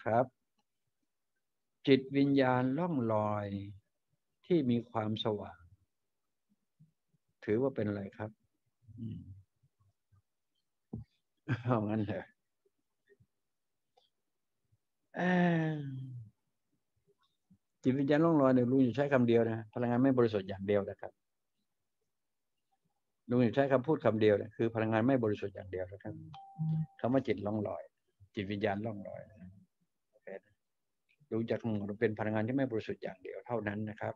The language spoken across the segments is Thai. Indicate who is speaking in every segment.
Speaker 1: ครับ จิตวิญญาณล่องลอยที่มีความสว่างถือว่าเป็นอะไรครับเอางั้นเถอะจิตวิญญาณล่องลอยเนี่ยลุงจะใช้คำเดียวนะพลังงานไม่บริสุทธิ์อย่างเดียวนะครับลุงจะใช้คำพูดคำเดียวนะคือพลังงานไม่บริสุทธิ์อย่างเดียวนะครับคำว่าจิตล่องลอยจิตวิญญาณล่องลอยลุงจะคำเป็นพลังงานที่ไม่บริสุทธิ์อย่างเดียวเท่านั้นนะครับ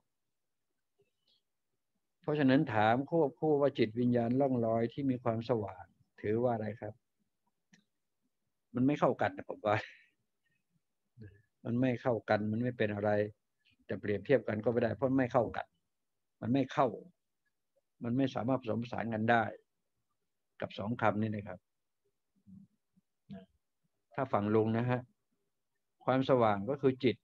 Speaker 1: เพราะฉะนั้นถามควบคู่ว่าจิตวิญญาณล่องลอยที่มีความสว่างถือว่าอะไรครับมันไม่เข้ากันนะผมว่ามันไม่เข้ากันมันไม่เป็นอะไรจะเปรียบเทียบกันก็ไม่ได้เพราะไม่เข้ากันมันไม่เข้ามันไม่สามารถผสมผสานกันได้กับสองคำนี้นะครับถ้าฝั่งลุงนะฮะความสว่างก็คือจิต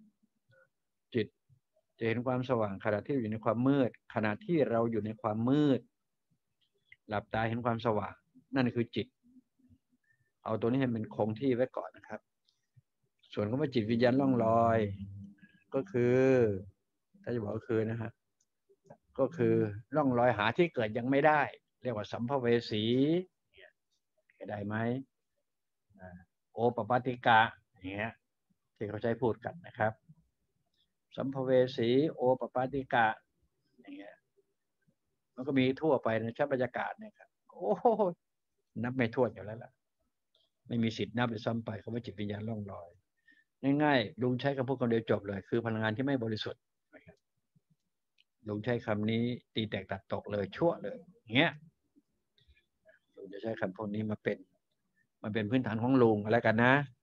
Speaker 1: จะเห็นความสว่างขณะที่อยู่ในความมืดขณะที่เราอยู่ในความมืดหลับตาเห็นความสว่างนั่นคือจิตเอาตัวนี้ให้เป็นคงที่ไว้ก่อนนะครับส่วนคำว่าจิตวิญญาณล่องลอยก็คือถ้าจะบอกก็คือนะฮะก็คือล่องลอยหาที่เกิดยังไม่ได้เรียกว่าสัมภเวสีได้ไหมโอปปาติกะอย่างเงี้ยที่เขาใช้พูดกันนะครับสัมภเวสีโอปปาติกะอย่างเงี้ยมันก็มีทั่วไปในชั้นบรรยากาศเนี่ยครับโอ้นับไม่ถ้วนอยู่แล้วล่ะไม่มีสิทธิ์นับเลยซ้ำไปคำว่าจิตวิญญาณล่องลอยง่ายๆลุงใช้คำพูดคำเดียวจบเลยคือพลังงานที่ไม่บริสุทธิ์ลุงใช้คำนี้ตีแตกตัดตกเลยชั่วเลยเงี้ยลุงจะใช้คำพวกนี้มาเป็นพื้นฐานของลุงอะไรกันนะ